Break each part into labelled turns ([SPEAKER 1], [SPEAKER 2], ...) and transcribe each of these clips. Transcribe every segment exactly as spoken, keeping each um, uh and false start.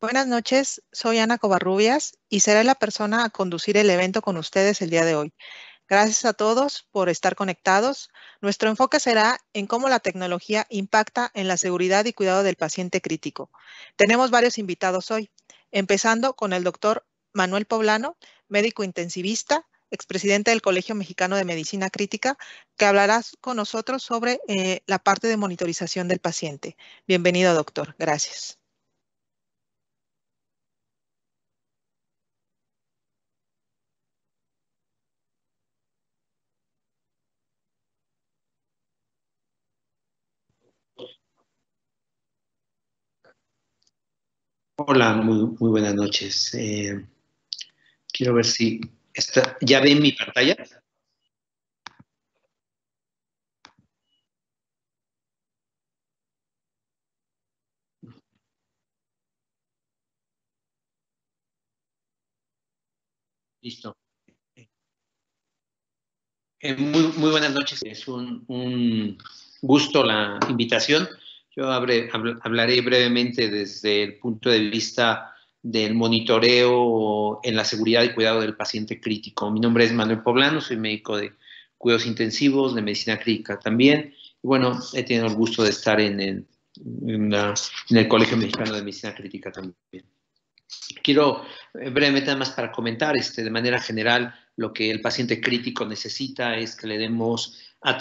[SPEAKER 1] Buenas noches, soy Ana Covarrubias y seré la persona a conducir el evento con ustedes el día de hoy. Gracias a todos por estar conectados. Nuestro enfoque será en cómo la tecnología impacta en la seguridad y cuidado del paciente crítico. Tenemos varios invitados hoy, empezando con el doctor Manuel Poblano, médico intensivista, expresidente del Colegio Mexicano de Medicina Crítica, que hablará con nosotros sobre eh, la parte de monitorización del paciente. Bienvenido, doctor. Gracias.
[SPEAKER 2] Hola, muy, muy buenas noches. Eh, quiero ver si está, ¿ya ven mi pantalla? Listo. Eh, muy, muy buenas noches. Es un, un gusto la invitación. Yo habré, habl- hablaré brevemente desde el punto de vista del monitoreo en la seguridad y cuidado del paciente crítico. Mi nombre es Manuel Poblano, soy médico de cuidados intensivos, de medicina crítica también. Y bueno, he tenido el gusto de estar en el, en la- en el Colegio Mexicano de Medicina Crítica también. Quiero eh, brevemente nada más para comentar, este, de manera general, lo que el paciente crítico necesita es que le demos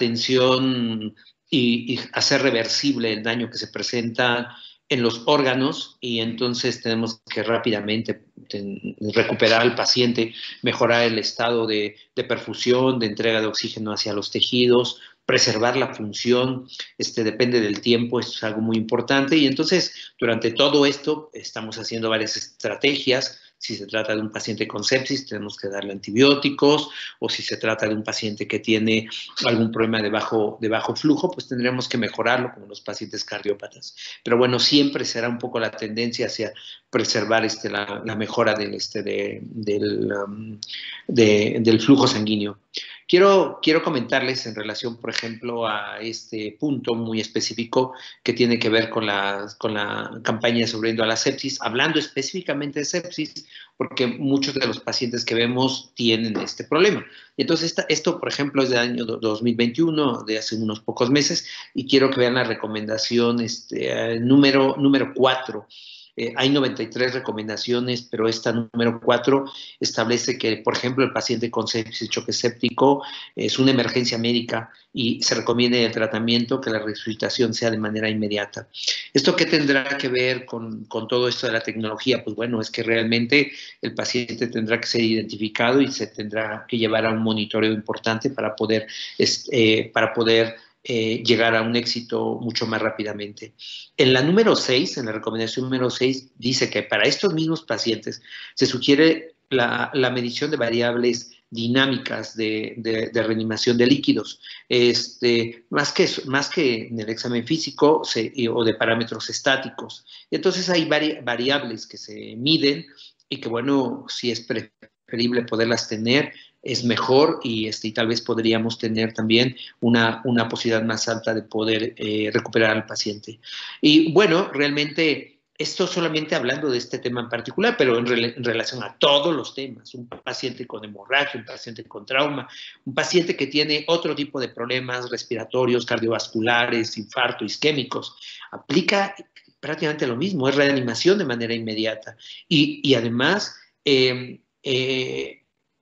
[SPEAKER 2] atención y, y hacer reversible el daño que se presenta en los órganos y entonces tenemos que rápidamente ten, recuperar al paciente, mejorar el estado de, de perfusión, de entrega de oxígeno hacia los tejidos, preservar la función, este, depende del tiempo, esto es algo muy importante y entonces durante todo esto estamos haciendo varias estrategias. Si se trata de un paciente con sepsis, tenemos que darle antibióticos, o si se trata de un paciente que tiene algún problema de bajo, de bajo flujo, pues tendremos que mejorarlo, como los pacientes cardiópatas. Pero bueno, siempre será un poco la tendencia hacia preservar este, la, la mejora del, este, de, del, um, de, del flujo sanguíneo. Quiero, quiero comentarles en relación, por ejemplo, a este punto muy específico que tiene que ver con la, con la campaña sobre a la sepsis, hablando específicamente de sepsis, porque muchos de los pacientes que vemos tienen este problema. Y entonces, esta, esto, por ejemplo, es del año dos mil veintiuno, de hace unos pocos meses, y quiero que vean la recomendación este, número, número cuatro. Eh, hay noventa y tres recomendaciones, pero esta número cuatro establece que, por ejemplo, el paciente con sepsis, choque séptico, es una emergencia médica y se recomienda el tratamiento, que la resucitación sea de manera inmediata. ¿Esto qué tendrá que ver con, con todo esto de la tecnología? Pues bueno, es que realmente el paciente tendrá que ser identificado y se tendrá que llevar a un monitoreo importante para poder, eh, para poder eh, llegar a un éxito mucho más rápidamente. En la número seis, en la recomendación número seis, dice que para estos mismos pacientes se sugiere la, la medición de variables dinámicas de, de, de reanimación de líquidos, este, más, que, más que en el examen físico se, o de parámetros estáticos. Entonces hay vari, variables que se miden y que, bueno, si es preferible poderlas tener, es mejor y, este, y tal vez podríamos tener también una, una posibilidad más alta de poder eh, recuperar al paciente. Y bueno, realmente esto solamente hablando de este tema en particular, pero en, re, en, relación a todos los temas, un paciente con hemorragia, un paciente con trauma, un paciente que tiene otro tipo de problemas respiratorios, cardiovasculares, infarto, isquémicos, aplica prácticamente lo mismo, es reanimación de manera inmediata. Y, y además, eh, eh,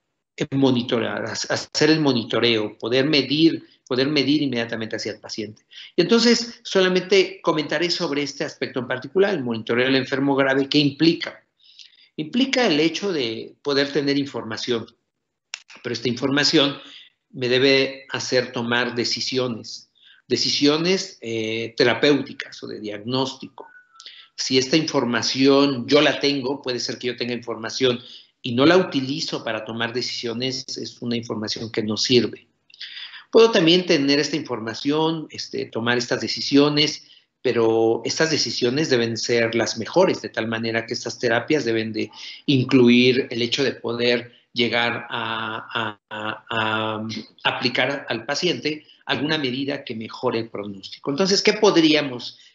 [SPEAKER 2] monitorear, hacer el monitoreo, poder medir, poder medir inmediatamente hacia el paciente. Y entonces, solamente comentaré sobre este aspecto en particular, el monitoreo del enfermo grave, ¿qué implica? Implica el hecho de poder tener información, pero esta información me debe hacer tomar decisiones, decisiones eh, terapéuticas o de diagnóstico. Si esta información yo la tengo, puede ser que yo tenga información y no la utilizo para tomar decisiones, es una información que no sirve. Puedo también tener esta información, este, tomar estas decisiones, pero estas decisiones deben ser las mejores, de tal manera que estas terapias deben de incluir el hecho de poder llegar a, a, a, a aplicar al paciente alguna medida que mejore el pronóstico. Entonces, ¿qué podríamos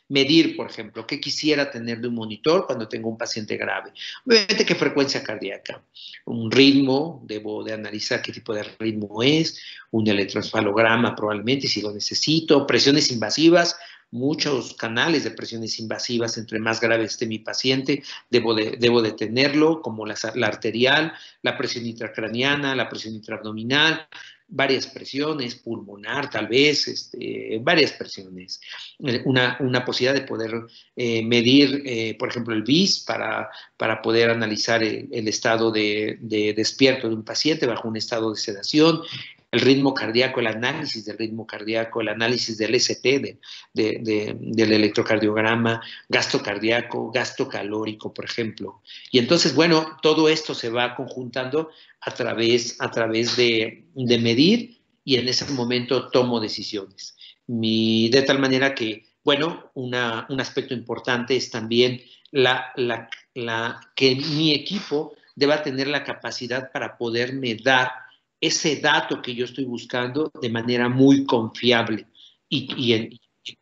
[SPEAKER 2] medir, por ejemplo, qué quisiera tener de un monitor cuando tengo un paciente grave. Obviamente, qué frecuencia cardíaca, un ritmo, debo de analizar qué tipo de ritmo es, un electroencefalograma probablemente si lo necesito, presiones invasivas, muchos canales de presiones invasivas, entre más grave esté mi paciente, debo de, debo de tenerlo, como la, la arterial, la presión intracraniana, la presión intraabdominal, varias presiones, pulmonar tal vez, este, varias presiones. Una, una posibilidad de poder eh, medir, eh, por ejemplo, el B I S para, para poder analizar el, el estado de, de despierto de un paciente bajo un estado de sedación, el ritmo cardíaco, el análisis del ritmo cardíaco, el análisis del S T, de, de, de, del electrocardiograma, gasto cardíaco, gasto calórico, por ejemplo. Y entonces, bueno, todo esto se va conjuntando a través, a través de, de medir y en ese momento tomo decisiones. Mi, de tal manera que, bueno, una, un aspecto importante es también la, la, la, que mi equipo deba tener la capacidad para poderme dar ese dato que yo estoy buscando de manera muy confiable y, y, en,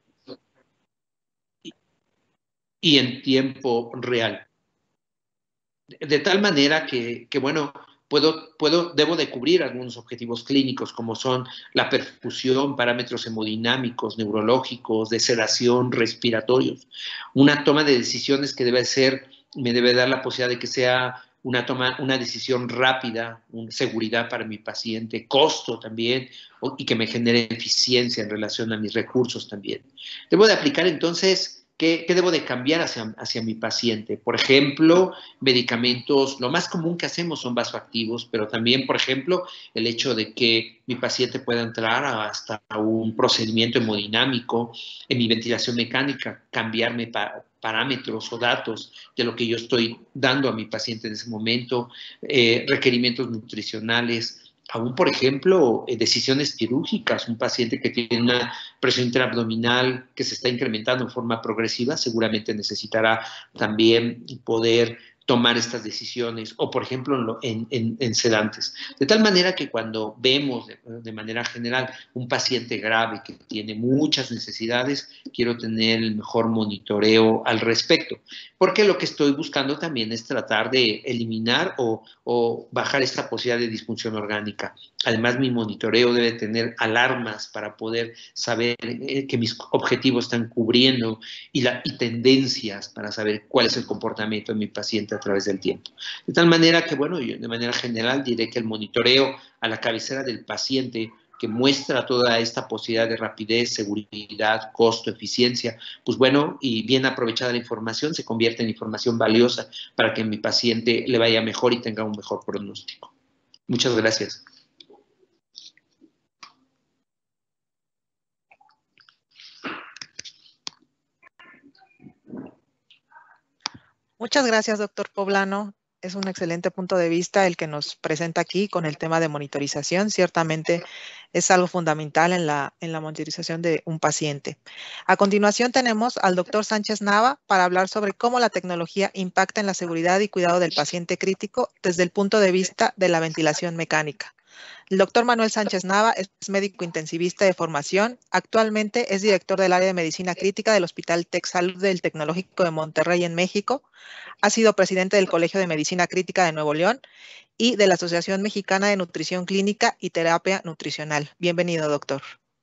[SPEAKER 2] y en tiempo real. De, de tal manera que, que bueno, puedo, puedo, debo de cubrir algunos objetivos clínicos como son la perfusión, parámetros hemodinámicos, neurológicos, de sedación, respiratorios. Una toma de decisiones que debe ser, me debe dar la posibilidad de que sea una toma, una decisión rápida, una seguridad para mi paciente, costo también, y que me genere eficiencia en relación a mis recursos también. Debo de aplicar entonces, ¿qué, qué debo de cambiar hacia, hacia mi paciente? Por ejemplo, medicamentos, lo más común que hacemos son vasoactivos, pero también, por ejemplo, el hecho de que mi paciente pueda entrar hasta un procedimiento hemodinámico en mi ventilación mecánica, cambiarme para parámetros o datos de lo que yo estoy dando a mi paciente en ese momento, eh, requerimientos nutricionales, aún, por ejemplo, eh, decisiones quirúrgicas. Un paciente que tiene una presión intraabdominal que se está incrementando en forma progresiva seguramente necesitará también poder tomar estas decisiones, o por ejemplo en, en, en sedantes. De tal manera que cuando vemos de, de manera general un paciente grave que tiene muchas necesidades, quiero tener el mejor monitoreo al respecto, porque lo que estoy buscando también es tratar de eliminar o, o bajar esta posibilidad de disfunción orgánica. Además, mi monitoreo debe tener alarmas para poder saber que mis objetivos están cubriendo y, la, y tendencias para saber cuál es el comportamiento de mi paciente a través del tiempo. De tal manera que, bueno, yo de manera general diré que el monitoreo a la cabecera del paciente que muestra toda esta posibilidad de rapidez, seguridad, costo, eficiencia, pues bueno, y bien aprovechada la información, se convierte en información valiosa para que mi paciente le vaya mejor y tenga un mejor pronóstico. Muchas gracias.
[SPEAKER 1] Muchas gracias, doctor Poblano. Es un excelente punto de vista el que nos presenta aquí con el tema de monitorización. Ciertamente es algo fundamental en la, en la monitorización de un paciente. A continuación tenemos al doctor Sánchez Nava para hablar sobre cómo la tecnología impacta en la seguridad y cuidado del paciente crítico desde el punto de vista de la ventilación mecánica. El doctor Manuel Sánchez Nava es médico intensivista de formación. Actualmente es director del área de medicina crítica del Hospital TecSalud del Tecnológico de Monterrey en México. Ha sido presidente del Colegio de Medicina Crítica de Nuevo León y de la Asociación Mexicana de Nutrición Clínica y Terapia Nutricional. Bienvenido, doctor.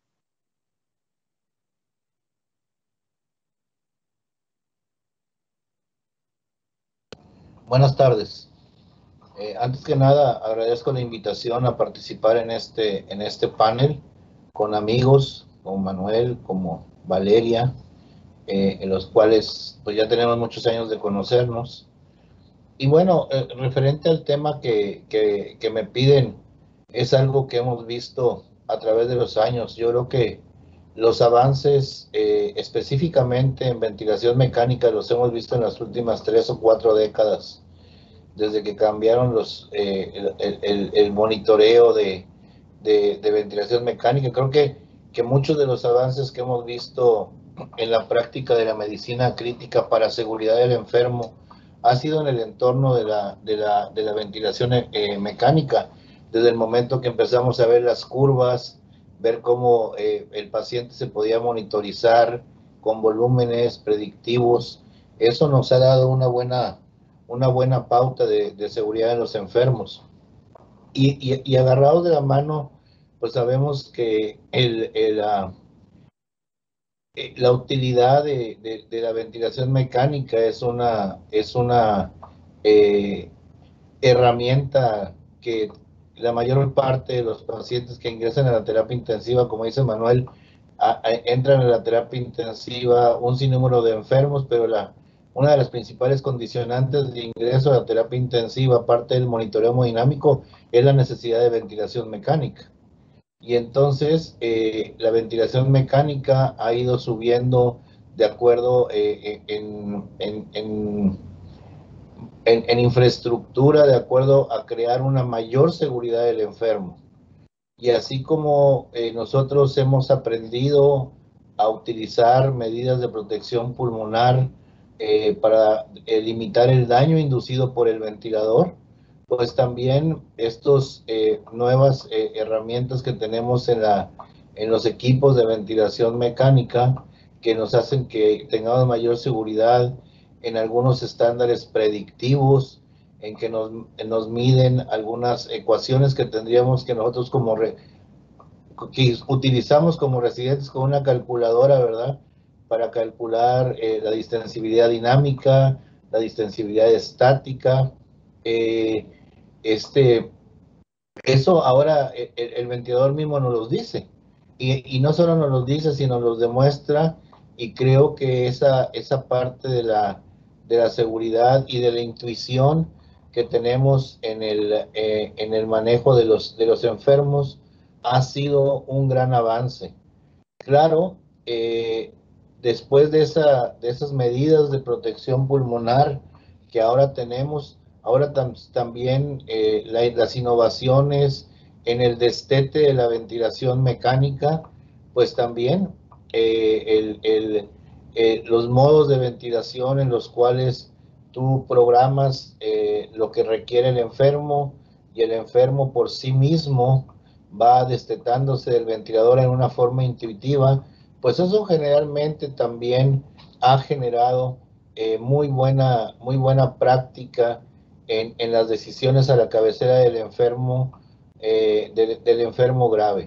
[SPEAKER 3] Buenas tardes. Eh, antes que nada, agradezco la invitación a participar en este, en este panel con amigos como Manuel, como Valeria, eh, en los cuales pues ya tenemos muchos años de conocernos. Y bueno, eh, referente al tema que, que, que me piden, es algo que hemos visto a través de los años. Yo creo que los avances eh, específicamente en ventilación mecánica los hemos visto en las últimas tres o cuatro décadas, desde que cambiaron los, eh, el, el, el monitoreo de, de, de ventilación mecánica. Creo que, que muchos de los avances que hemos visto en la práctica de la medicina crítica para seguridad del enfermo ha sido en el entorno de la, de la, de la ventilación eh, mecánica, desde el momento que empezamos a ver las curvas, ver cómo eh, el paciente se podía monitorizar con volúmenes predictivos. Eso nos ha dado una buena, una buena pauta de, de seguridad de los enfermos. Y, y, y agarrados de la mano, pues sabemos que el, el, uh, la utilidad de, de, de la ventilación mecánica es una, es una eh, herramienta que la mayor parte de los pacientes que ingresan a la terapia intensiva, como dice Manuel, a, a, entran en la terapia intensiva un sinnúmero de enfermos, pero la, una de las principales condicionantes de ingreso a la terapia intensiva, aparte del monitoreo hemodinámico, es la necesidad de ventilación mecánica. Y entonces eh, la ventilación mecánica ha ido subiendo de acuerdo eh, en, en, en, en, en infraestructura, de acuerdo a crear una mayor seguridad del enfermo. Y así como eh, nosotros hemos aprendido a utilizar medidas de protección pulmonar eh, para eh, limitar el daño inducido por el ventilador, pues también estas eh, nuevas eh, herramientas que tenemos en, la, en los equipos de ventilación mecánica que nos hacen que tengamos mayor seguridad en algunos estándares predictivos, en que nos, nos miden algunas ecuaciones que tendríamos que nosotros como re, que utilizamos como residentes con una calculadora, ¿verdad? Para calcular eh, la distensibilidad dinámica, la distensibilidad estática. Eh, este, eso ahora el, el ventilador mismo nos los dice. Y, y no solo nos los dice, sino nos los demuestra. Y creo que esa, esa parte de la, de la seguridad y de la intuición que tenemos en el, eh, en el manejo de los, de los enfermos ha sido un gran avance. Claro, eh, después de, esa, de esas medidas de protección pulmonar que ahora tenemos, ahora tam, también eh, la, las innovaciones en el destete de la ventilación mecánica, pues también eh, el, el, eh, los modos de ventilación en los cuales tú programas eh, lo que requiere el enfermo y el enfermo por sí mismo va destetándose del ventilador en una forma intuitiva, pues eso generalmente también ha generado eh, muy buena, muy buena práctica en, en las decisiones a la cabecera del enfermo, eh, de, del enfermo grave.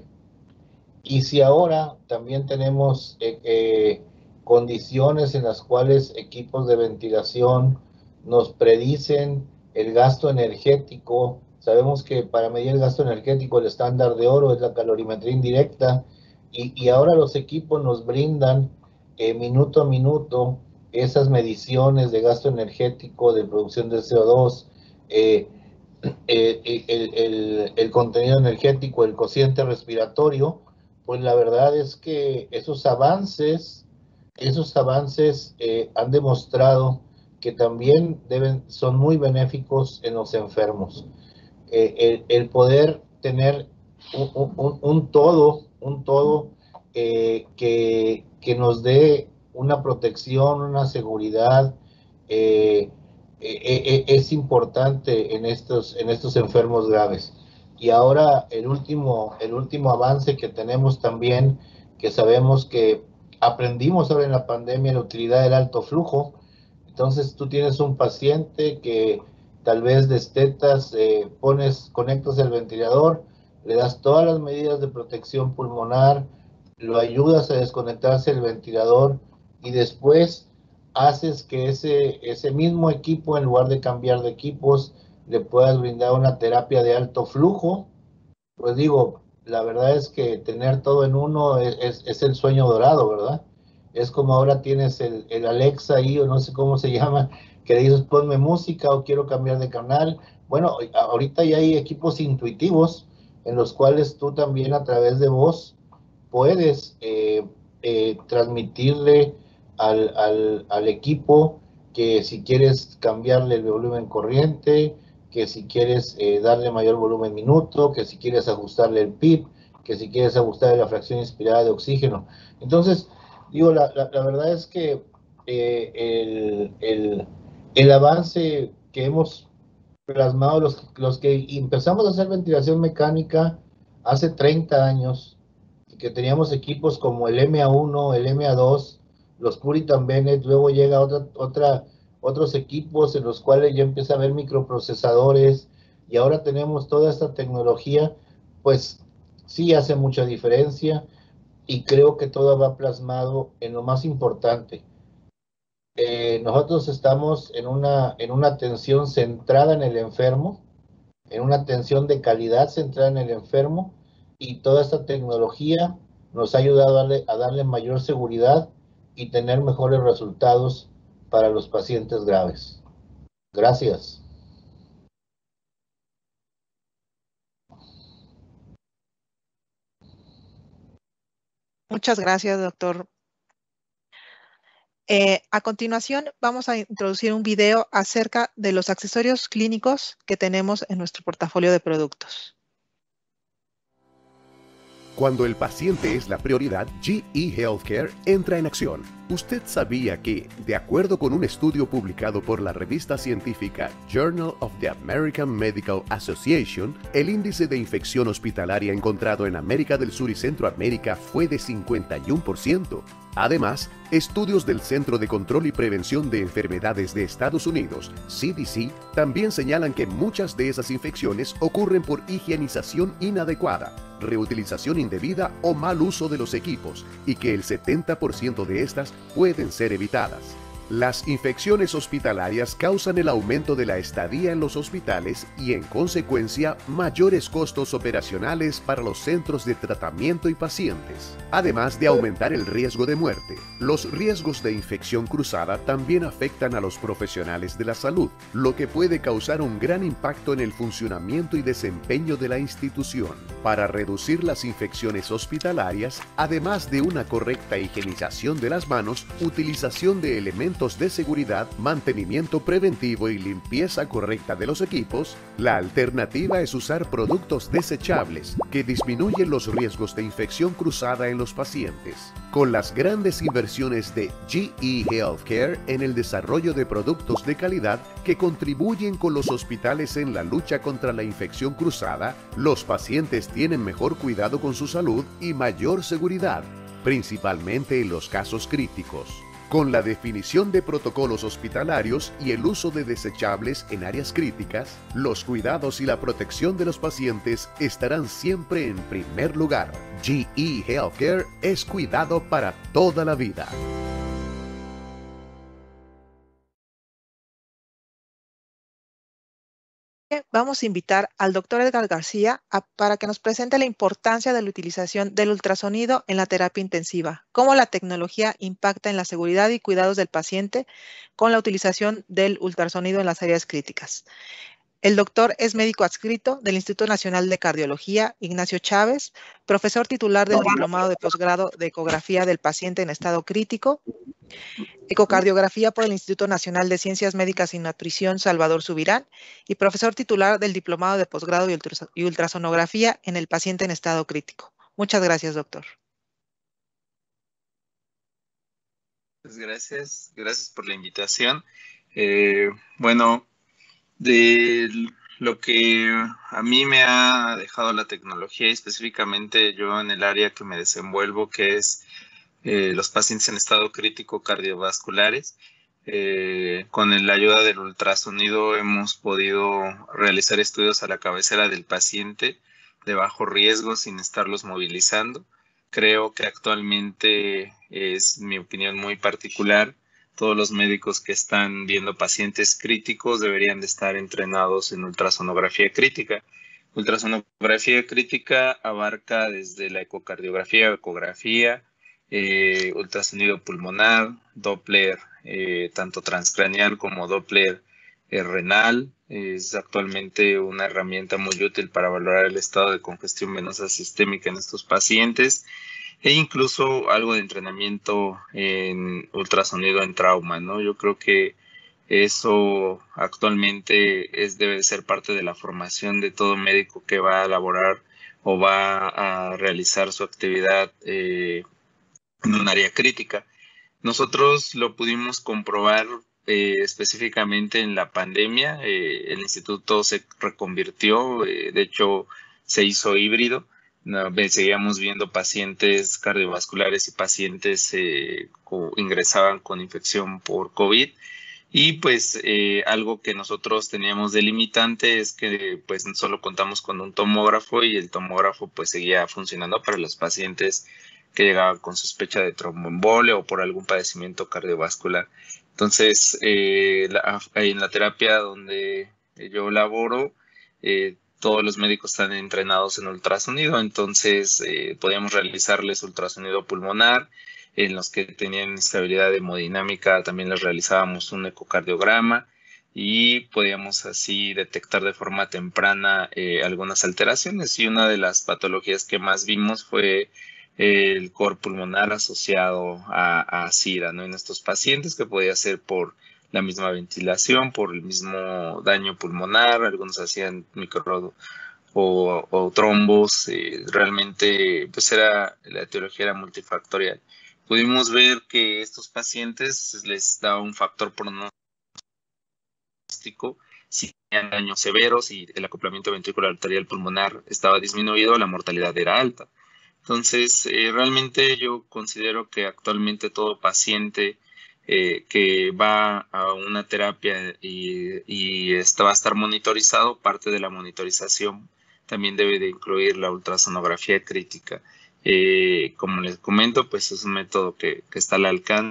[SPEAKER 3] Y si ahora también tenemos eh, eh, condiciones en las cuales equipos de ventilación nos predicen el gasto energético, sabemos que para medir el gasto energético el estándar de oro es la calorimetría indirecta, y, y ahora los equipos nos brindan eh, minuto a minuto esas mediciones de gasto energético, de producción de C O dos, eh, eh, el, el, el contenido energético, el cociente respiratorio. Pues la verdad es que esos avances, esos avances eh, han demostrado que también deben, son muy benéficos en los enfermos. Eh, el, el poder tener un, un, un todo, un todo eh, que, que nos dé una protección, una seguridad, eh, eh, eh, es importante en estos, en estos enfermos graves. Y ahora el último, el último avance que tenemos también, que sabemos que aprendimos ahora en la pandemia la utilidad del alto flujo. Entonces tú tienes un paciente que tal vez destetas, eh, pones, conectas el ventilador, le das todas las medidas de protección pulmonar, lo ayudas a desconectarse el ventilador y después haces que ese, ese mismo equipo, en lugar de cambiar de equipos, le puedas brindar una terapia de alto flujo. Pues digo, la verdad es que tener todo en uno es, es, es el sueño dorado, ¿verdad? Es como ahora tienes el, el Alexa ahí, o no sé cómo se llama, que le dices ponme música o quiero cambiar de canal. Bueno, ahorita ya hay equipos intuitivos en los cuales tú también a través de voz puedes eh, eh, transmitirle al, al, al equipo que si quieres cambiarle el volumen corriente, que si quieres eh, darle mayor volumen minuto, que si quieres ajustarle el P I P, que si quieres ajustarle la fracción inspirada de oxígeno. Entonces, digo, la, la, la verdad es que eh, el, el, el avance que hemos plasmado los, los que empezamos a hacer ventilación mecánica hace treinta años, que teníamos equipos como el M A uno, el M A dos, los Puritan Bennett, luego llega otra, otra, otros equipos en los cuales ya empieza a haber microprocesadores, y ahora tenemos toda esta tecnología, pues sí hace mucha diferencia, y creo que todo va plasmado en lo más importante. Eh, nosotros estamos en una, en una atención centrada en el enfermo, en una atención de calidad centrada en el enfermo, y toda esta tecnología nos ha ayudado a darle, a darle mayor seguridad y tener mejores resultados para los pacientes graves. Gracias.
[SPEAKER 1] Muchas gracias, doctor. Eh, a continuación, vamos a introducir un video acerca de los accesorios clínicos que tenemos en nuestro portafolio de productos.
[SPEAKER 4] Cuando el paciente es la prioridad, G E Healthcare entra en acción. ¿Usted sabía que, de acuerdo con un estudio publicado por la revista científica Journal of the American Medical Association, el índice de infección hospitalaria encontrado en América del Sur y Centroamérica fue de cincuenta y uno por ciento? Además, estudios del Centro de Control y Prevención de Enfermedades de Estados Unidos, C D C, también señalan que muchas de esas infecciones ocurren por higienización inadecuada, reutilización indebida o mal uso de los equipos, y que el setenta por ciento de estas pueden ser evitadas. Las infecciones hospitalarias causan el aumento de la estadía en los hospitales y, en consecuencia, mayores costos operacionales para los centros de tratamiento y pacientes, además de aumentar el riesgo de muerte. Los riesgos de infección cruzada también afectan a los profesionales de la salud, lo que puede causar un gran impacto en el funcionamiento y desempeño de la institución. Para reducir las infecciones hospitalarias, además de una correcta higienización de las manos, utilización de elementos de seguridad, mantenimiento preventivo y limpieza correcta de los equipos, la alternativa es usar productos desechables que disminuyen los riesgos de infección cruzada en los pacientes. Con las grandes inversiones de G E Healthcare en el desarrollo de productos de calidad que contribuyen con los hospitales en la lucha contra la infección cruzada, los pacientes tienen mejor cuidado con su salud y mayor seguridad, principalmente en los casos críticos. Con la definición de protocolos hospitalarios y el uso de desechables en áreas críticas, los cuidados y la protección de los pacientes estarán siempre en primer lugar. G E Healthcare es cuidado para toda la vida.
[SPEAKER 1] Vamos a invitar al doctor Edgar García a, para que nos presente la importancia de la utilización del ultrasonido en la terapia intensiva, cómo la tecnología impacta en la seguridad y cuidados del paciente con la utilización del ultrasonido en las áreas críticas. El doctor es médico adscrito del Instituto Nacional de Cardiología, Ignacio Chávez, profesor titular del Diplomado de Posgrado de Ecografía del Paciente en Estado Crítico, Ecocardiografía por el Instituto Nacional de Ciencias Médicas y Nutrición Salvador Subirán, y profesor titular del Diplomado de Posgrado y Ultrasonografía en el Paciente en Estado Crítico. Muchas gracias, doctor.
[SPEAKER 5] Pues gracias, gracias por la invitación. Eh, bueno, de lo que a mí me ha dejado la tecnología, y específicamente yo en el área que me desenvuelvo, que es eh, los pacientes en estado crítico cardiovasculares, eh, con la ayuda del ultrasonido hemos podido realizar estudios a la cabecera del paciente de bajo riesgo sin estarlos movilizando. Creo que actualmente es mi opinión muy particular. Todos los médicos que están viendo pacientes críticos deberían de estar entrenados en ultrasonografía crítica. Ultrasonografía crítica abarca desde la ecocardiografía, ecografía, eh, ultrasonido pulmonar, Doppler, eh, tanto transcraneal como Doppler eh, renal. Es actualmente una herramienta muy útil para valorar el estado de congestión venosa sistémica en estos pacientes, e incluso algo de entrenamiento en ultrasonido en trauma, ¿no? Yo creo que eso actualmente es, debe ser parte de la formación de todo médico que va a elaborar o va a realizar su actividad eh, en un área crítica. Nosotros lo pudimos comprobar eh, específicamente en la pandemia. Eh, el instituto se reconvirtió, eh, de hecho se hizo híbrido. no, seguíamos viendo pacientes cardiovasculares y pacientes eh, co ingresaban con infección por COVID. Y pues eh, algo que nosotros teníamos de limitante es que pues solo contamos con un tomógrafo y el tomógrafo pues seguía funcionando para los pacientes que llegaban con sospecha de tromboembolia o por algún padecimiento cardiovascular. Entonces, eh, la, en la terapia donde yo laboro, eh, todos los médicos están entrenados en ultrasonido, entonces eh, podíamos realizarles ultrasonido pulmonar. En los que tenían inestabilidad hemodinámica también les realizábamos un ecocardiograma y podíamos así detectar de forma temprana eh, algunas alteraciones. Y una de las patologías que más vimos fue el cor pulmonar asociado a, a SIDA, ¿no? En estos pacientes, que podía ser por la misma ventilación, por el mismo daño pulmonar, algunos hacían micro o, o trombos, eh, realmente pues era, la etiología era multifactorial. Pudimos ver que estos pacientes les daba un factor pronóstico si tenían daños severos y el acoplamiento ventricular arterial pulmonar estaba disminuido, la mortalidad era alta. Entonces, eh, realmente yo considero que actualmente todo paciente eh, que va a una terapia y, y está, va a estar monitorizado, parte de la monitorización también debe de incluir la ultrasonografía crítica. Eh, como les comento, pues es un método que, que está al alcance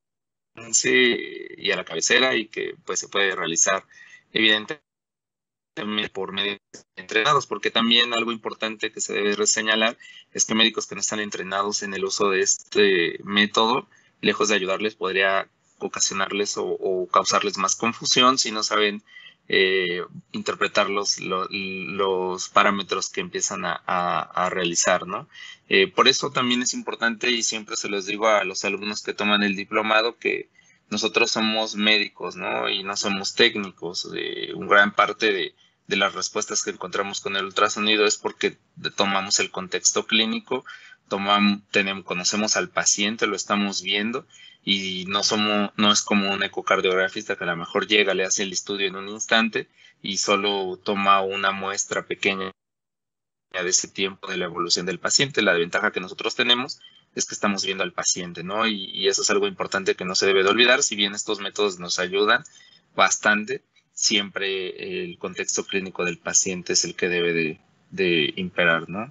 [SPEAKER 5] y a la cabecera y que pues se puede realizar evidentemente por médicos entrenados, porque también algo importante que se debe señalar es que médicos que no están entrenados en el uso de este método, lejos de ayudarles, podría ocasionarles o, o causarles más confusión si no saben eh, interpretar los, los, los parámetros que empiezan a, a, a realizar, ¿no? Eh, por eso también es importante, y siempre se los digo a los alumnos que toman el diplomado, que nosotros somos médicos, ¿no? Y no somos técnicos. Eh, una gran parte de, de las respuestas que encontramos con el ultrasonido es porque tomamos el contexto clínico, tomamos, tenemos, conocemos al paciente, lo estamos viendo, y no somos, no es como un ecocardiografista que a lo mejor llega, le hace el estudio en un instante y solo toma una muestra pequeña de ese tiempo de la evolución del paciente. La ventaja que nosotros tenemos es que estamos viendo al paciente, ¿no? Y, y eso es algo importante que no se debe de olvidar. Si bien estos métodos nos ayudan bastante, siempre el contexto clínico del paciente es el que debe de, de imperar, ¿no?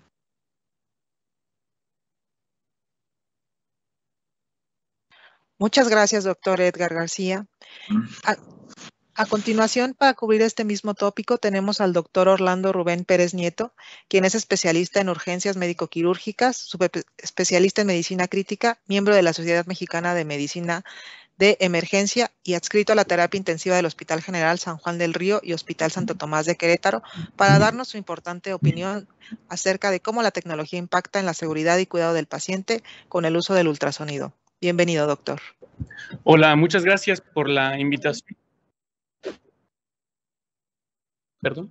[SPEAKER 1] Muchas gracias, doctor Edgar García. A, a continuación, para cubrir este mismo tópico, tenemos al doctor Orlando Rubén Pérez Nieto, quien es especialista en urgencias médico-quirúrgicas, subespecialista en medicina crítica, miembro de la Sociedad Mexicana de Medicina de Emergencia y adscrito a la terapia intensiva del Hospital General San Juan del Río y Hospital Santo Tomás de Querétaro, para darnos su importante opinión acerca de cómo la tecnología impacta en la seguridad y cuidado del paciente con el uso del ultrasonido. Bienvenido, doctor.
[SPEAKER 6] Hola, muchas gracias por la invitación. Perdón.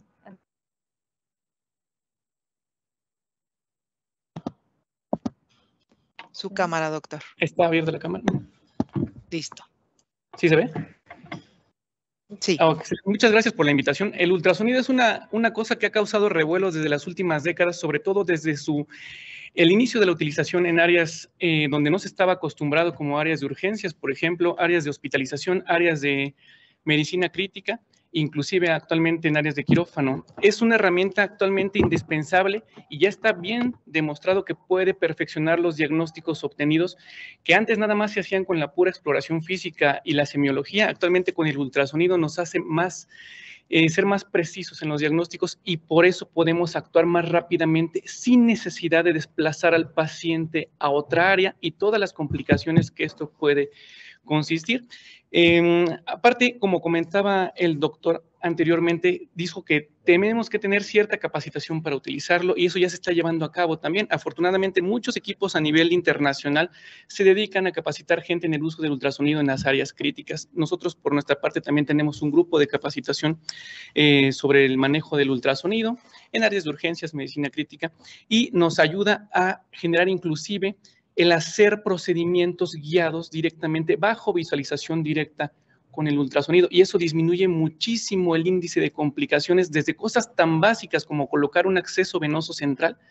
[SPEAKER 1] Su cámara, doctor.
[SPEAKER 6] ¿Está abierta la cámara?
[SPEAKER 1] Listo.
[SPEAKER 6] ¿Sí se ve?
[SPEAKER 1] Sí.
[SPEAKER 6] Oh, muchas gracias por la invitación. El ultrasonido es una, una cosa que ha causado revuelos desde las últimas décadas, sobre todo desde su, el inicio de la utilización en áreas eh, donde no se estaba acostumbrado, como áreas de urgencias, por ejemplo, áreas de hospitalización, áreas de medicina crítica, inclusive actualmente en áreas de quirófano. Es una herramienta actualmente indispensable y ya está bien demostrado que puede perfeccionar los diagnósticos obtenidos, que antes nada más se hacían con la pura exploración física y la semiología. Actualmente con el ultrasonido nos hace más, eh, ser más precisos en los diagnósticos, y por eso podemos actuar más rápidamente sin necesidad de desplazar al paciente a otra área y todas las complicaciones que esto puede consistir. Eh, aparte, como comentaba el doctor anteriormente, dijo que tenemos que tener cierta capacitación para utilizarlo, y eso ya se está llevando a cabo también. Afortunadamente, muchos equipos a nivel internacional se dedican a capacitar gente en el uso del ultrasonido en las áreas críticas. Nosotros, por nuestra parte, también tenemos un grupo de capacitación eh, sobre el manejo del ultrasonido en áreas de urgencias, medicina crítica, y nos ayuda a generar inclusive el hacer procedimientos guiados directamente bajo visualización directa con el ultrasonido, y eso disminuye muchísimo el índice de complicaciones, desde cosas tan básicas como colocar un acceso venoso central,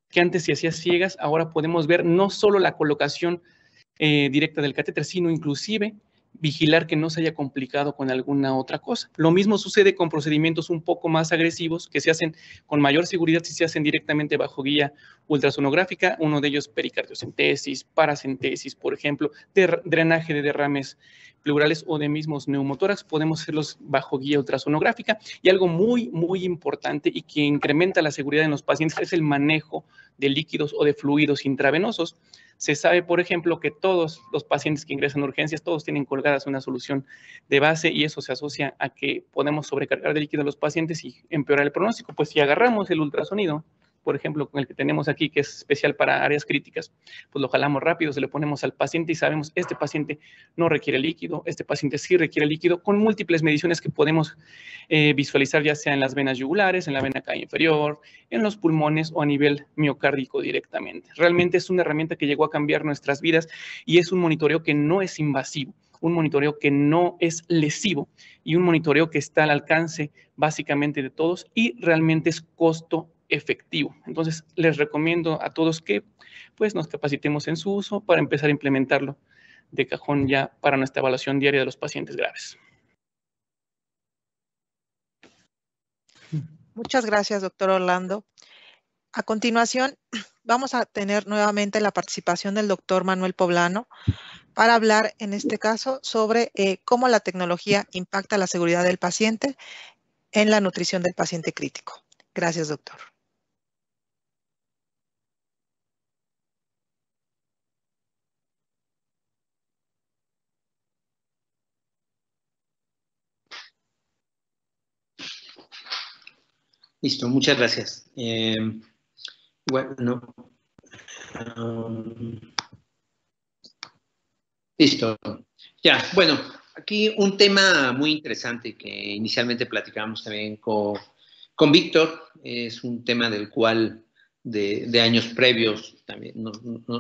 [SPEAKER 6] que antes se hacía ciegas, ahora podemos ver no solo la colocación eh, directa del catéter, sino inclusive vigilar que no se haya complicado con alguna otra cosa. Lo mismo sucede con procedimientos un poco más agresivos que se hacen con mayor seguridad si se hacen directamente bajo guía ultrasonográfica, uno de ellos pericardiocentesis, paracentesis, por ejemplo, de drenaje de derrames pleurales o de mismos neumotórax, podemos hacerlos bajo guía ultrasonográfica. Y algo muy, muy importante y que incrementa la seguridad en los pacientes es el manejo de líquidos o de fluidos intravenosos. Se sabe, por ejemplo, que todos los pacientes que ingresan a urgencias, todos tienen colgadas una solución de base y eso se asocia a que podemos sobrecargar de líquido a los pacientes y empeorar el pronóstico. Pues si agarramos el ultrasonido, por ejemplo, con el que tenemos aquí, que es especial para áreas críticas, pues lo jalamos rápido, se lo ponemos al paciente y sabemos, este paciente no requiere líquido, este paciente sí requiere líquido, con múltiples mediciones que podemos eh, visualizar, ya sea en las venas yugulares, en la vena cava inferior, en los pulmones o a nivel miocárdico directamente. Realmente es una herramienta que llegó a cambiar nuestras vidas y es un monitoreo que no es invasivo, un monitoreo que no es lesivo y un monitoreo que está al alcance básicamente de todos y realmente es costo efectivo. Entonces, les recomiendo a todos que pues, nos capacitemos en su uso para empezar a implementarlo de cajón ya para nuestra evaluación diaria de los pacientes graves.
[SPEAKER 1] Muchas gracias, doctor Orlando. A continuación, vamos a tener nuevamente la participación del doctor Manuel Poblano para hablar, en este caso, sobre eh, cómo la tecnología impacta la seguridad del paciente en la nutrición del paciente crítico. Gracias, doctor.
[SPEAKER 2] Listo, muchas gracias. Eh, bueno, um, listo. Ya, bueno, aquí un tema muy interesante que inicialmente platicamos también con, con Víctor, es un tema del cual de, de años previos también nos,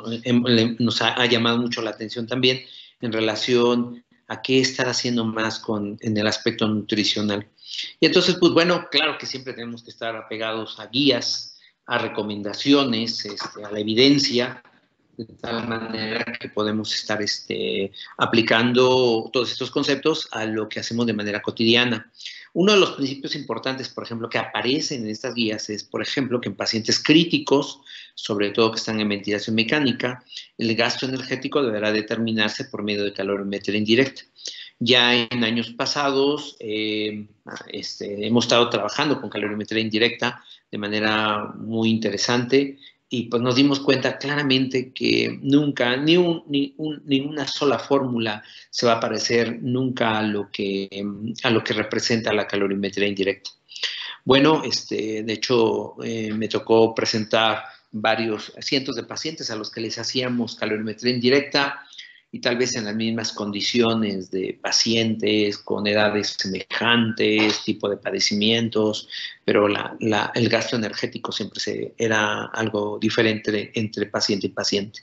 [SPEAKER 2] nos ha, ha llamado mucho la atención también en relación a qué estar haciendo más con, en el aspecto nutricional. Y entonces, pues bueno, claro que siempre tenemos que estar apegados a guías, a recomendaciones, este, a la evidencia, de tal manera que podemos estar este, aplicando todos estos conceptos a lo que hacemos de manera cotidiana. Uno de los principios importantes, por ejemplo, que aparecen en estas guías es, por ejemplo, que en pacientes críticos, sobre todo que están en ventilación mecánica, el gasto energético deberá determinarse por medio de calorimetría indirecta. Ya en años pasados eh, este, hemos estado trabajando con calorimetría indirecta de manera muy interesante y pues nos dimos cuenta claramente que nunca, ni, un, ni, un, ni una sola fórmula se va a parecer nunca a lo que, a lo que representa la calorimetría indirecta. Bueno, este, de hecho eh, me tocó presentar varios cientos de pacientes a los que les hacíamos calorimetría indirecta y tal vez en las mismas condiciones de pacientes con edades semejantes, tipo de padecimientos, pero la, la, el gasto energético siempre se, era algo diferente de, entre paciente y paciente.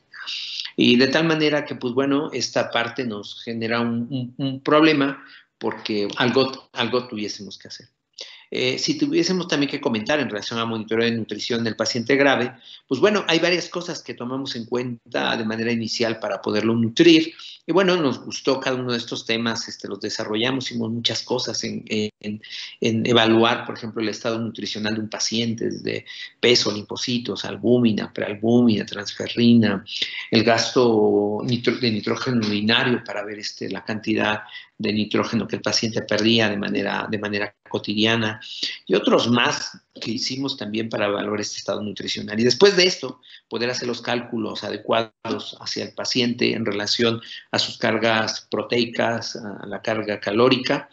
[SPEAKER 2] Y de tal manera que, pues bueno, esta parte nos genera un, un, un problema porque algo, algo tuviésemos que hacer. Eh, si tuviésemos también que comentar en relación al monitoreo de nutrición del paciente grave, pues bueno, hay varias cosas que tomamos en cuenta de manera inicial para poderlo nutrir. Y bueno, nos gustó cada uno de estos temas, este, los desarrollamos, hicimos muchas cosas en, en, en evaluar, por ejemplo, el estado nutricional de un paciente, desde peso, linfocitos, albúmina, prealbúmina, transferrina, el gasto nitro, de nitrógeno urinario para ver este, la cantidad de nitrógeno que el paciente perdía de manera, de manera cotidiana y otros más que hicimos también para evaluar este estado nutricional. Y después de esto, poder hacer los cálculos adecuados hacia el paciente en relación a sus cargas proteicas, a la carga calórica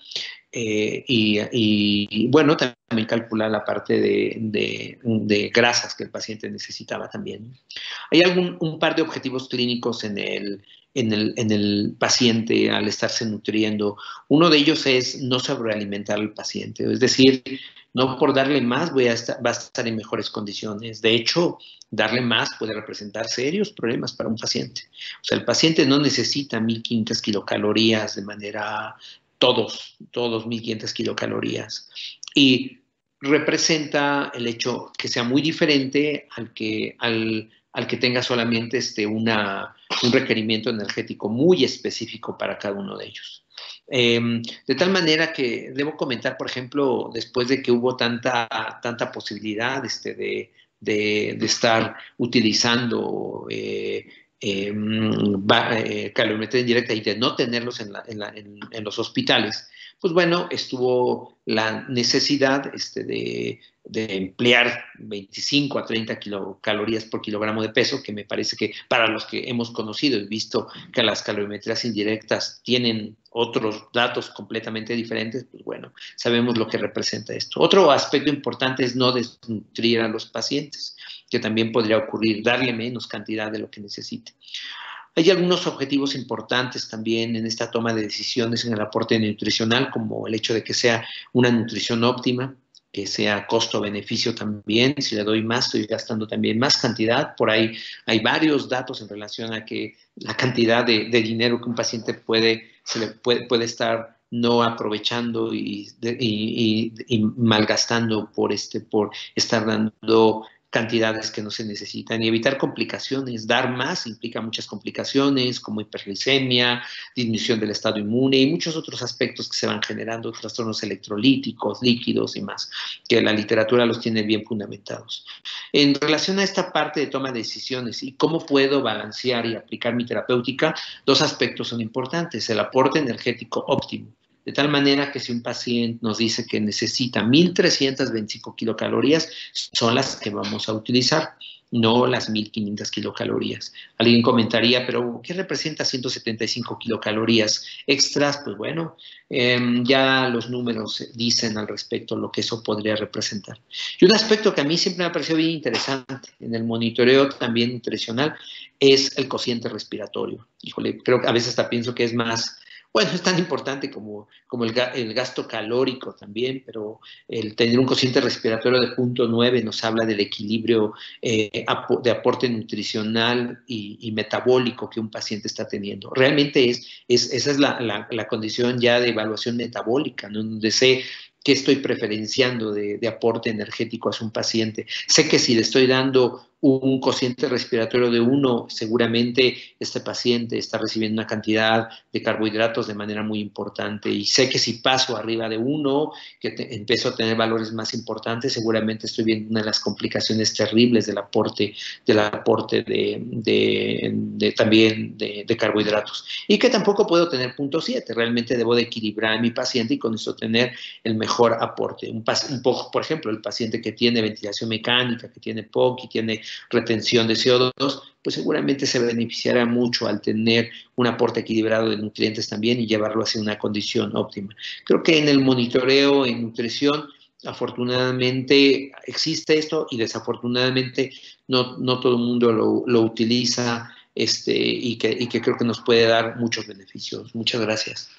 [SPEAKER 2] eh, y, y, bueno, también calcular la parte de, de, de grasas que el paciente necesitaba también. Hay algún, un par de objetivos clínicos en el En el, en el paciente al estarse nutriendo. Uno de ellos es no sobrealimentar al paciente, es decir, no por darle más voy a estar, va a estar en mejores condiciones. De hecho, darle más puede representar serios problemas para un paciente. O sea, el paciente no necesita mil quinientas kilocalorías de manera, todos, todos mil quinientas kilocalorías. Y representa el hecho que sea muy diferente al que, al, al que tenga solamente este, una, un requerimiento energético muy específico para cada uno de ellos. Eh, de tal manera que debo comentar, por ejemplo, después de que hubo tanta, tanta posibilidad este, de, de, de estar utilizando eh, eh, eh, calorimetría indirecta y de no tenerlos en, la, en, la, en, en los hospitales, pues bueno, estuvo la necesidad este, de, de emplear veinticinco a treinta kilocalorías por kilogramo de peso, que me parece que para los que hemos conocido y visto que las calorimetrías indirectas tienen otros datos completamente diferentes, pues bueno, sabemos lo que representa esto. Otro aspecto importante es no desnutrir a los pacientes, que también podría ocurrir, darle menos cantidad de lo que necesite. Hay algunos objetivos importantes también en esta toma de decisiones en el aporte nutricional, como el hecho de que sea una nutrición óptima, que sea costo-beneficio también. Si le doy más, estoy gastando también más cantidad. Por ahí hay varios datos en relación a que la cantidad de, de dinero que un paciente puede, se le puede, puede estar no aprovechando y, y, y, y malgastando por, este, por estar dando cantidades que no se necesitan, y evitar complicaciones. Dar más implica muchas complicaciones como hiperglicemia, disminución del estado inmune y muchos otros aspectos que se van generando, trastornos electrolíticos, líquidos y más, que la literatura los tiene bien fundamentados. En relación a esta parte de toma de decisiones y cómo puedo balancear y aplicar mi terapéutica, dos aspectos son importantes: el aporte energético óptimo, de tal manera que si un paciente nos dice que necesita mil trescientas veinticinco kilocalorías, son las que vamos a utilizar, no las mil quinientas kilocalorías. Alguien comentaría, pero ¿qué representa ciento setenta y cinco kilocalorías extras? Pues bueno, eh, ya los números dicen al respecto lo que eso podría representar. Y un aspecto que a mí siempre me ha parecido bien interesante en el monitoreo también nutricional es el cociente respiratorio. Híjole, creo que a veces hasta pienso que es más... Bueno, es tan importante como, como el, el gasto calórico también, pero el tener un cociente respiratorio de cero punto nueve nos habla del equilibrio eh, de aporte nutricional y, y metabólico que un paciente está teniendo. Realmente es, es esa es la, la, la condición ya de evaluación metabólica, ¿no? Donde sé qué estoy preferenciando de, de aporte energético a un paciente. Sé que si le estoy dando un cociente respiratorio de uno, seguramente este paciente está recibiendo una cantidad de carbohidratos de manera muy importante, y sé que si paso arriba de uno, que te, empiezo a tener valores más importantes, seguramente estoy viendo una de las complicaciones terribles del aporte, del aporte de, de, de también de, de carbohidratos, y que tampoco puedo tener punto siete. Realmente debo de equilibrar a mi paciente y con eso tener el mejor aporte. Un, un poco, por ejemplo, el paciente que tiene ventilación mecánica, que tiene P O C y tiene retención de C O dos, pues seguramente se beneficiará mucho al tener un aporte equilibrado de nutrientes también y llevarlo hacia una condición óptima. Creo que en el monitoreo en nutrición, afortunadamente existe esto, y desafortunadamente no, no todo el mundo lo, lo utiliza, este, y, que, y que creo que nos puede dar muchos beneficios. Muchas gracias.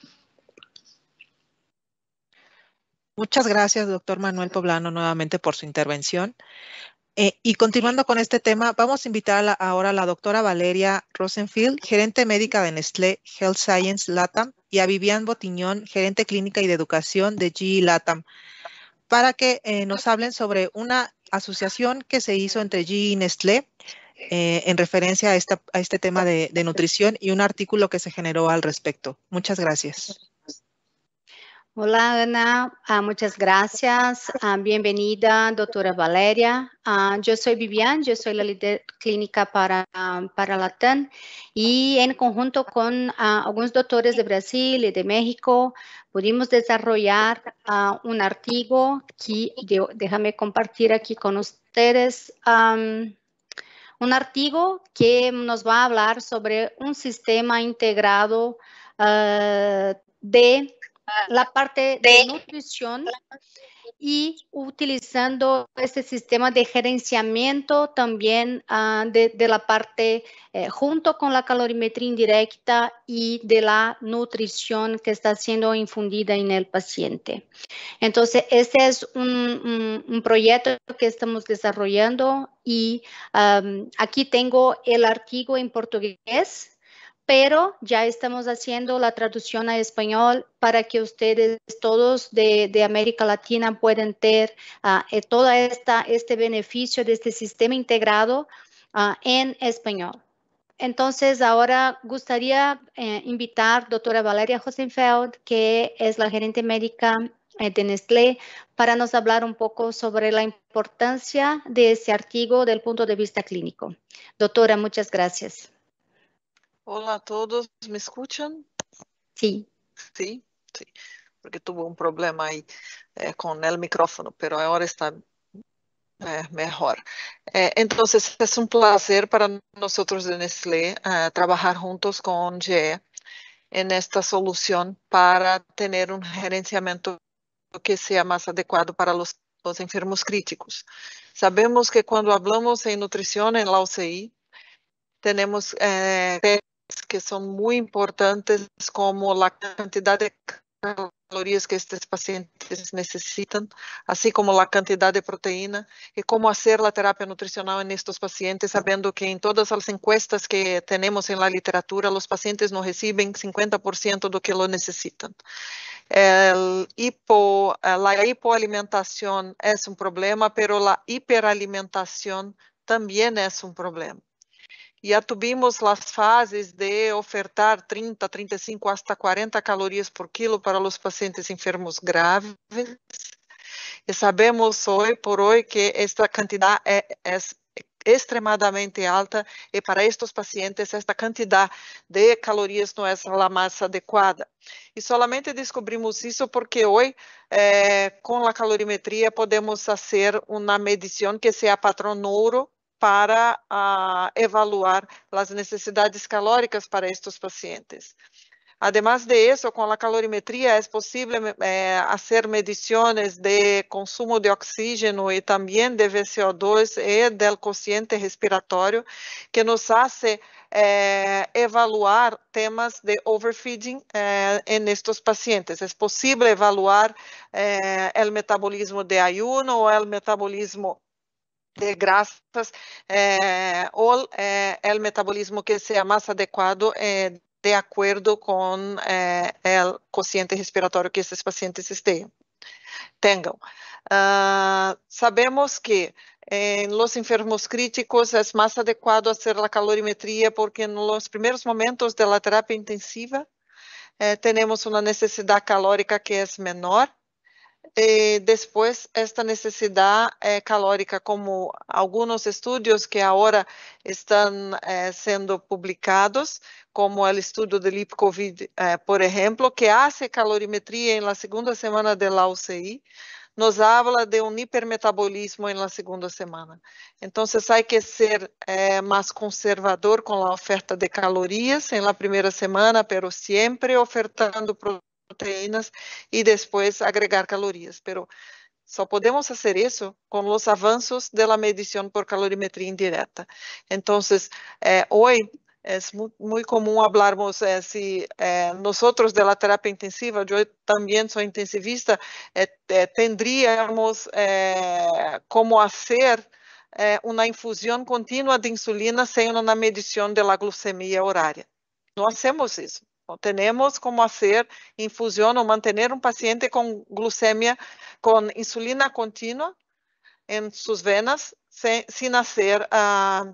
[SPEAKER 1] Muchas gracias, doctor Manuel Poblano, nuevamente por su intervención. Eh, y continuando con este tema, vamos a invitar a la, ahora a la doctora Valeria Rosenfield, gerente médica de Nestlé Health Science LATAM, y a Vivian Botiñón, gerente clínica y de educación de G E LATAM, para que eh, nos hablen sobre una asociación que se hizo entre G E y Nestlé eh, en referencia a, esta, a este tema de, de nutrición, y un artículo que se generó al respecto. Muchas gracias.
[SPEAKER 7] Hola, Ana. Uh, muchas gracias. Uh, bienvenida, doctora Valeria. Uh, yo soy Vivian, yo soy la líder clínica para, um, para LATAM, y en conjunto con uh, algunos doctores de Brasil y de México pudimos desarrollar uh, un artículo que de, déjame compartir aquí con ustedes. Um, un artículo que nos va a hablar sobre un sistema integrado uh, de la parte de nutrición, y utilizando este sistema de gerenciamiento también uh, de, de la parte eh, junto con la calorimetría indirecta y de la nutrición que está siendo infundida en el paciente. Entonces, este es un, un, un proyecto que estamos desarrollando, y um, aquí tengo el artículo en portugués, pero ya estamos haciendo la traducción a español para que ustedes todos de, de América Latina puedan tener uh, todo esta, este beneficio de este sistema integrado uh, en español. Entonces, ahora gustaría eh, invitar a doctora Valeria Rosenfeld, que es la gerente médica eh, de Nestlé, para nos hablar un poco sobre la importancia de este artículo del punto de vista clínico. Doctora, muchas gracias.
[SPEAKER 8] Hola a todos, ¿me escuchan?
[SPEAKER 7] Sí.
[SPEAKER 8] Sí, sí, porque tuve un problema ahí eh, con el micrófono, pero ahora está Eh, mejor. Eh, entonces, es un placer para nosotros de Nestlé uh, trabajar juntos con G E en esta solución para tener un gerenciamiento que sea más adecuado para los, los enfermos críticos. Sabemos que cuando hablamos en nutrición en la U C I, tenemos eh, que son muy importantes como la cantidad de calorías que estos pacientes necesitan, así como la cantidad de proteína y cómo hacer la terapia nutricional en estos pacientes, sabiendo que en todas las encuestas que tenemos en la literatura, los pacientes no reciben cincuenta por ciento de lo que lo necesitan. El hipo, la hipoalimentación es un problema, pero la hiperalimentación también es un problema. Ya tuvimos las fases de ofertar treinta, treinta y cinco hasta cuarenta calorías por kilo para los pacientes enfermos graves. Y sabemos hoy por hoy que esta cantidad es, es extremadamente alta y para estos pacientes esta cantidad de calorías no es la más adecuada. Y solamente descubrimos eso porque hoy eh, con la calorimetría podemos hacer una medición que sea patrón Neuro para uh, evaluar as necessidades calóricas para estes pacientes. Además de eso, con la calorimetría es posible eh, hacer mediciones de consumo de oxígeno y también de V C O dos y del cociente respiratorio, que nos hace eh, evaluar temas de overfeeding eh, en estos pacientes. Es posible evaluar eh, el metabolismo de ayuno o el metabolismo de grasas eh, o eh, el metabolismo que sea más adecuado eh, de acuerdo con eh, el cociente respiratorio que esses pacientes estén, tengan. Uh, sabemos que en los enfermos críticos es más adecuado hacer la calorimetría porque en los primeros momentos de la terapia intensiva eh, tenemos una necesidad calórica que es menor. E depois, esta necessidade eh, calórica, como alguns estudos que agora estão eh, sendo publicados, como o estudo do LipCovid, eh, por exemplo, que hace calorimetria em la segunda semana da U C I, nos habla de um hipermetabolismo em la segunda semana. Então, há que ser eh, mais conservador com a oferta de calorias em la primeira semana, pero sempre ofertando proteínas e depois agregar calorias, pero só podemos fazer isso com os avanços da medição por calorimetria indireta. Então, eh, hoje é muito comum falarmos eh, se eh, nós de la terapia intensiva, eu também sou intensivista, eh, eh, tendríamos eh, como fazer eh, uma infusão contínua de insulina sem uma medição da glucemia horária. Não hacemos isso. No tenemos como hacer infusión o mantener un paciente con glucemia, con insulina continua en sus venas, sin, sin hacer uh,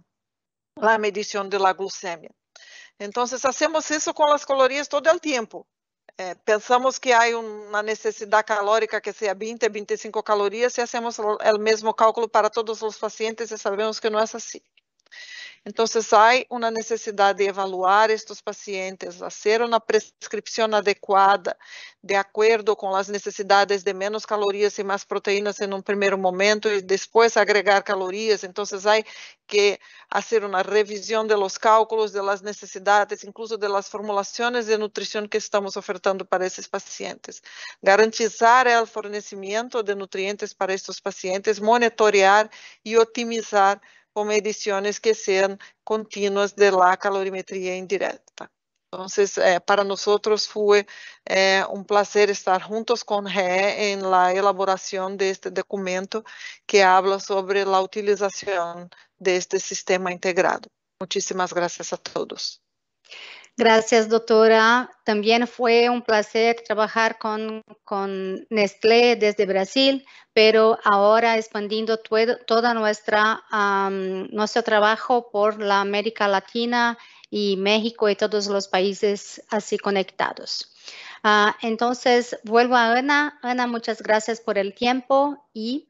[SPEAKER 8] la medición de la glucemia. Entonces, hacemos eso con las calorías todo el tiempo. Eh, pensamos que hay una necesidad calórica que sea veinte, veinticinco calorías y hacemos el mismo cálculo para todos los pacientes y sabemos que no es así. Então, há uma necessidade de evaluar estes pacientes, fazer uma prescrição adequada, de acordo com as necessidades de menos calorias e mais proteínas em um primeiro momento, e depois agregar calorias. Então, há que fazer uma revisão dos cálculos, das necessidades, incluso das formulações de nutrição que estamos ofertando para esses pacientes. Garantizar o fornecimento de nutrientes para estes pacientes, monitorear e otimizar com medições que sejam contínuas de la calorimetria indireta. Então, eh, para nós foi eh, um prazer estar juntos com G E em la elaboração deste documento que habla sobre a utilização deste sistema integrado. Muitíssimas graças a todos.
[SPEAKER 7] Gracias, doctora. También fue un placer trabajar con, con Nestlé desde Brasil, pero ahora expandiendo todo, toda nuestra um, nuestro trabajo por la América Latina y México y todos los países así conectados. Uh, entonces, vuelvo a Ana. Ana, muchas gracias por el tiempo y...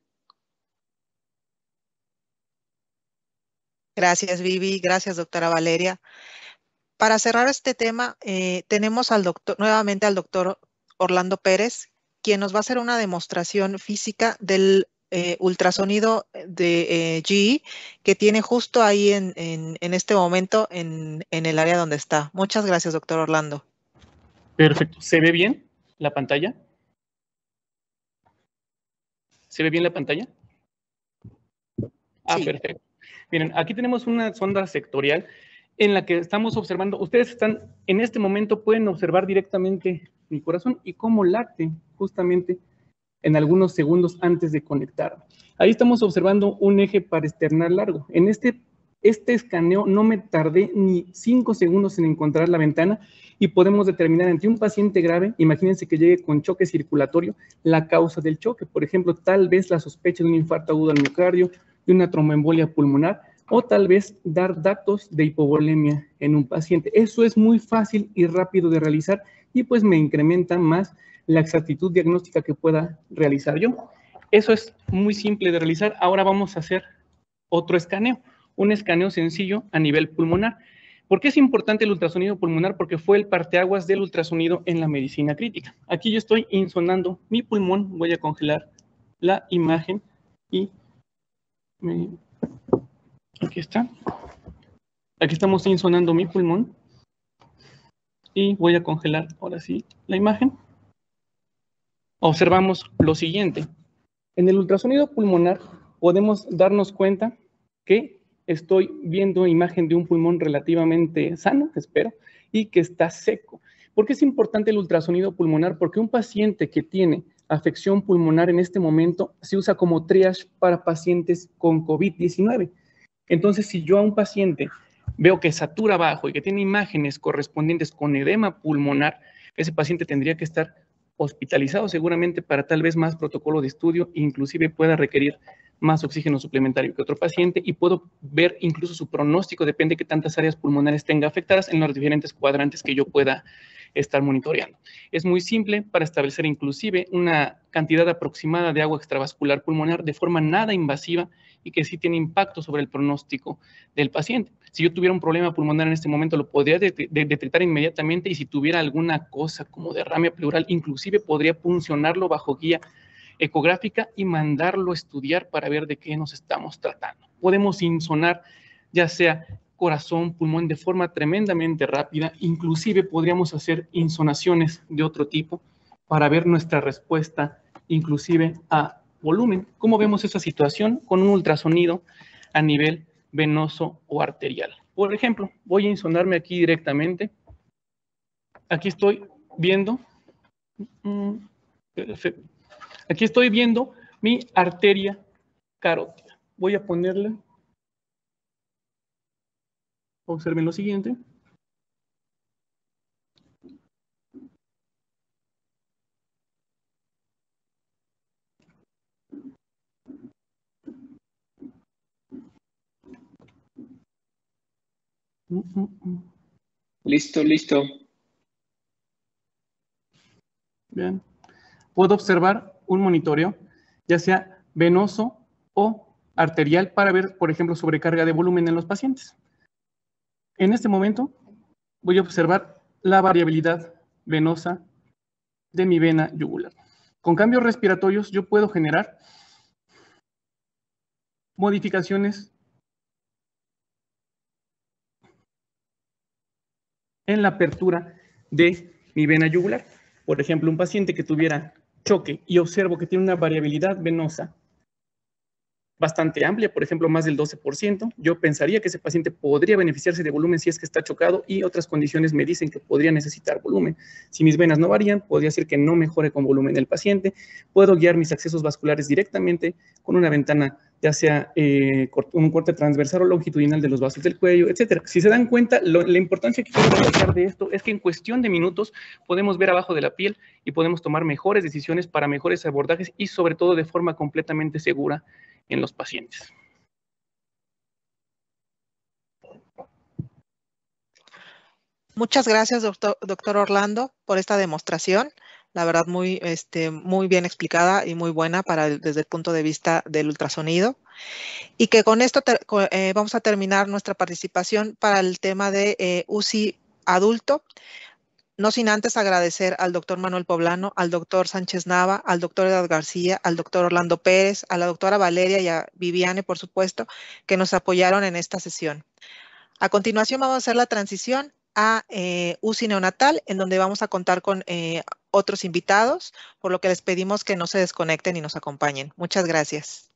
[SPEAKER 1] Gracias, Vivi. Gracias, doctora Valeria. Para cerrar este tema, eh, tenemos al doctor, nuevamente al doctor Orlando Pérez, quien nos va a hacer una demostración física del eh, ultrasonido de eh, G E que tiene justo ahí en, en, en este momento en, en el área donde está. Muchas gracias, doctor Orlando.
[SPEAKER 6] Perfecto. ¿Se ve bien la pantalla? ¿Se ve bien la pantalla? Ah, sí. Perfecto. Miren, aquí tenemos una sonda sectorial en la que estamos observando, ustedes están, en este momento pueden observar directamente mi corazón y cómo late justamente en algunos segundos antes de conectar. Ahí estamos observando un eje parasternal largo. En este, este escaneo no me tardé ni cinco segundos en encontrar la ventana y podemos determinar entre un paciente grave, imagínense que llegue con choque circulatorio, la causa del choque. Por ejemplo, tal vez la sospecha de un infarto agudo al miocardio, de una tromboembolia pulmonar, o tal vez dar datos de hipovolemia en un paciente. Eso es muy fácil y rápido de realizar y pues me incrementa más la exactitud diagnóstica que pueda realizar yo. Eso es muy simple de realizar. Ahora vamos a hacer otro escaneo, un escaneo sencillo a nivel pulmonar. ¿Por qué es importante el ultrasonido pulmonar? Porque fue el parteaguas del ultrasonido en la medicina crítica. Aquí yo estoy insonando mi pulmón, voy a congelar la imagen y me... Aquí está. Aquí estamos insonando mi pulmón. Y voy a congelar ahora sí la imagen. Observamos lo siguiente. En el ultrasonido pulmonar podemos darnos cuenta que estoy viendo imagen de un pulmón relativamente sano, espero, y que está seco. ¿Por qué es importante el ultrasonido pulmonar? Porque un paciente que tiene afección pulmonar en este momento se usa como triage para pacientes con COVID diecinueve. Entonces, si yo a un paciente veo que satura bajo y que tiene imágenes correspondientes con edema pulmonar, ese paciente tendría que estar hospitalizado seguramente para tal vez más protocolo de estudio, inclusive pueda requerir más oxígeno suplementario que otro paciente y puedo ver incluso su pronóstico, depende de qué tantas áreas pulmonares tenga afectadas en los diferentes cuadrantes que yo pueda estar monitoreando. Es muy simple para establecer inclusive una cantidad aproximada de agua extravascular pulmonar de forma nada invasiva y que sí tiene impacto sobre el pronóstico del paciente. Si yo tuviera un problema pulmonar en este momento, lo podría detectar inmediatamente y si tuviera alguna cosa como derrame pleural, inclusive podría puncionarlo bajo guía ecográfica y mandarlo a estudiar para ver de qué nos estamos tratando. Podemos insonar ya sea corazón, pulmón de forma tremendamente rápida, inclusive podríamos hacer insonaciones de otro tipo para ver nuestra respuesta inclusive a volumen. ¿Cómo vemos esa situación? Con un ultrasonido a nivel venoso o arterial. Por ejemplo, voy a insonarme aquí directamente. Aquí estoy viendo, perfecto. Aquí estoy viendo mi arteria carótida. Voy a ponerle, observen lo siguiente.
[SPEAKER 5] Listo, listo.
[SPEAKER 6] Bien. Puedo observar un monitoreo, ya sea venoso o arterial, para ver, por ejemplo, sobrecarga de volumen en los pacientes. En este momento voy a observar la variabilidad venosa de mi vena yugular. Con cambios respiratorios yo puedo generar modificaciones en la apertura de mi vena yugular. Por ejemplo, un paciente que tuviera choque y observo que tiene una variabilidad venosa bastante amplia, por ejemplo, más del doce por ciento, yo pensaría que ese paciente podría beneficiarse de volumen si es que está chocado y otras condiciones me dicen que podría necesitar volumen. Si mis venas no varían, podría decir que no mejore con volumen el paciente. Puedo guiar mis accesos vasculares directamente con una ventana ya sea eh, un corte transversal o longitudinal de los vasos del cuello, etcétera. Si se dan cuenta, lo, la importancia que quiero recalcar de esto es que en cuestión de minutos podemos ver abajo de la piel y podemos tomar mejores decisiones para mejores abordajes y sobre todo de forma completamente segura en los pacientes.
[SPEAKER 1] Muchas gracias, doctor, doctor Orlando, por esta demostración. La verdad, muy, este, muy bien explicada y muy buena para el, desde el punto de vista del ultrasonido. Y que con esto te, eh, vamos a terminar nuestra participación para el tema de eh, U C I adulto. No sin antes agradecer al doctor Manuel Poblano, al doctor Sánchez Nava, al doctor Edad García, al doctor Orlando Pérez, a la doctora Valeria y a Viviane, por supuesto, que nos apoyaron en esta sesión. A continuación vamos a hacer la transición a eh, U C I neonatal, en donde vamos a contar con eh, otros invitados, por lo que les pedimos que no se desconecten y nos acompañen. Muchas gracias.